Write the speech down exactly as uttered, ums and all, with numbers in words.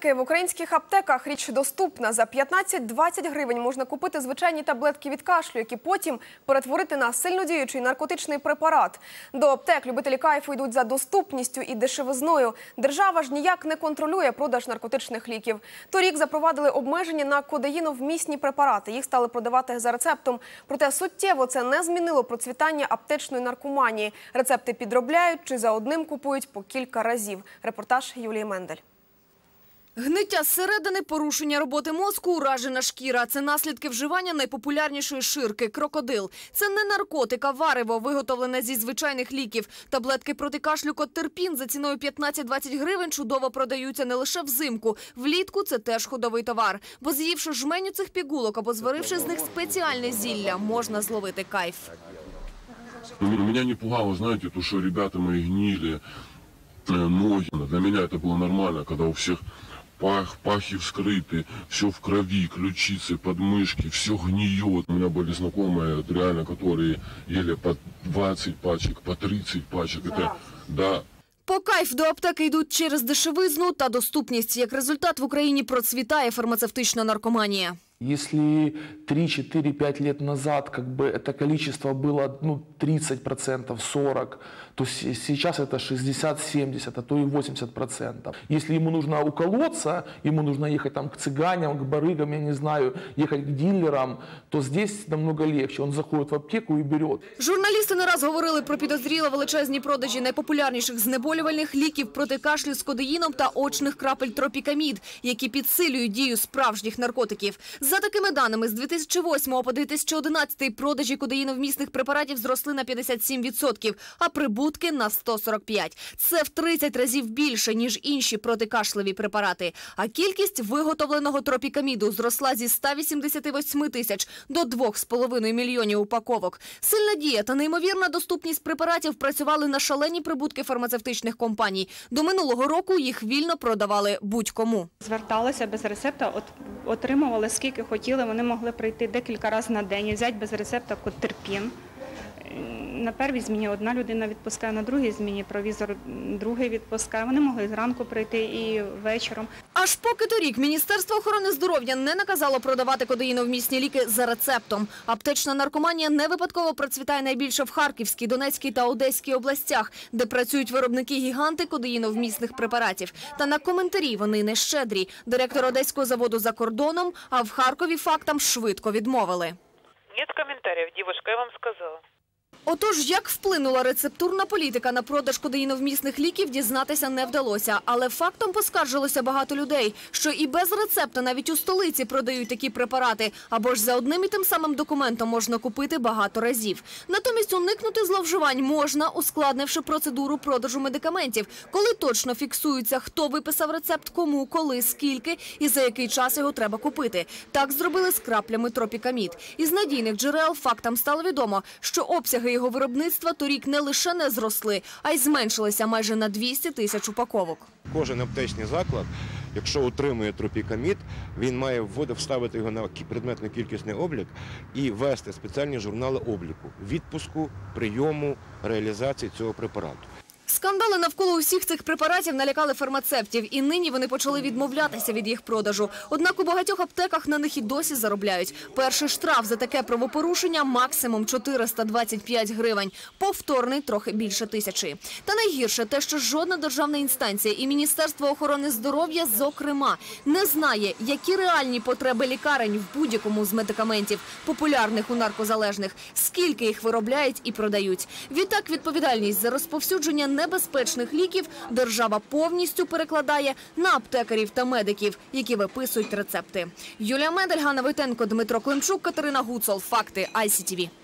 Аптеки. В українських аптеках річ доступна. За п'ятнадцять-двадцять гривень можна купити звичайні таблетки від кашлю, які потім перетворити на сильнодіючий наркотичний препарат. До аптек любителі кайфу йдуть за доступністю і дешевизною. Держава ж ніяк не контролює продаж наркотичних ліків. Торік запровадили обмеження на кодеїновмісні препарати. Їх стали продавати за рецептом. Проте суттєво це не змінило процвітання аптечної наркоманії. Рецепти підробляють чи за одним купують по кілька разів. Репортаж Юлії Мендель. Гниття зсередини, порушення роботи мозку, уражена шкіра – це наслідки вживання найпопулярнішої ширки – крокодил. Це не наркотик, а варево, виготовлене зі звичайних ліків. Таблетки проти кашлю Коттерпін за ціною п'ятнадцять-двадцять гривень чудово продаються не лише взимку. Влітку це теж ходовий товар. Бо з'ївши жменю цих пігулок або зваривши з них спеціальне зілля, можна зловити кайф. Меня не пугало, знаете, то, что ребята мои гнили ноги. Для меня это было нормально, когда у всех пах, пахи вскрыты, все в крови, ключицы, подмышки, все гниет. У меня были знакомые, реально, которые ели по двадцать пачек, по тридцать пачек. Это, да. По кайф до аптеки йдуть через дешевизну та доступність. Як результат, в Україні процвітає фармацевтична наркоманія. Если три-четыре-пять лет назад как бы это количество было ну, тридцать процентов, сорок процентов, то сейчас это шестьдесят-семьдесят, а то и восемьдесят процентов. Если ему нужно уколоться, ему нужно ехать там, к цыганям, к барыгам, я не знаю, ехать к дилерам, то здесь намного легче. Он заходит в аптеку и берет. Журналісти не раз говорили про підозріло величезні продажі найпопулярніших знеболювальних ліків проти кашлю з кодеїном та очних крапель тропікамід, які підсилюють дію справжніх наркотиків. За такими даними, з дві тисячі восьмого по дві тисячі одинадцятий продажі кодеїновмісних препаратів зросли на п'ятдесят сім відсотків, а прибутки – на сто сорок п'ять. Це в тридцять разів більше, ніж інші протикашлеві препарати. А кількість виготовленого тропікаміду зросла зі ста вісімдесяти восьми тисяч до двох з половиною мільйонів упаковок. Сильна дія та неймовірна доступність препаратів працювали на шалені прибутки фармацевтичних компаній. До минулого року їх вільно продавали будь-кому. Зверталися без рецепта, от, отримували скільки хотіли, вони могли прийти декілька разів на день і взяти без рецепта Коттерпін. На першій зміні одна людина відпускає, на другій зміні провізор другий відпускає. Вони могли зранку прийти і вечором. Аж поки торік Міністерство охорони здоров'я не наказало продавати кодеїновмісні ліки за рецептом. Аптечна наркоманія не випадково процвітає найбільше в Харківській, Донецькій та Одеській областях, де працюють виробники-гіганти кодеїновмісних препаратів. Та на коментарі вони не щедрі. Директор одеського заводу за кордоном, а в Харкові фактам швидко відмовили. Нет комментариев, девушка, я вам сказала. Отож, як вплинула рецептурна політика на продаж кодеїновмісних ліків, дізнатися не вдалося. Але фактом поскаржилося багато людей, що і без рецепта навіть у столиці продають такі препарати, або ж за одним і тим самим документом можна купити багато разів. Натомість уникнути зловживань можна, ускладнивши процедуру продажу медикаментів, коли точно фіксується, хто виписав рецепт, кому, коли, скільки і за який час його треба купити. Так зробили з краплями тропікамід. Із надійних джерел фактам стало відомо, що обсяги його виробництва торік не лише не зросли, а й зменшилися майже на двісті тисяч упаковок. Кожен аптечний заклад, якщо отримує тропікамід, він має вставити його на предметний кількісний облік і вести спеціальні журнали обліку, відпуску, прийому, реалізації цього препарату. Скандали навколо усіх цих препаратів налякали фармацевтів, і нині вони почали відмовлятися від їх продажу. Однак у багатьох аптеках на них і досі заробляють. Перший штраф за таке правопорушення – максимум чотириста двадцять п'ять гривень, повторний – трохи більше тисячі. Та найгірше те, що жодна державна інстанція і Міністерство охорони здоров'я, зокрема, не знає, які реальні потреби лікарень в будь-якому з медикаментів, популярних у наркозалежних, скільки їх виробляють і продають. Відтак відповідальність за розповсюдження небезпечних ліків держава повністю перекладає на аптекарів та медиків, які виписують рецепти. Юлія Мендель, Ганна Войтенко, Дмитро Климчук, Катерина Гуцул. Факти ай сі ті ві.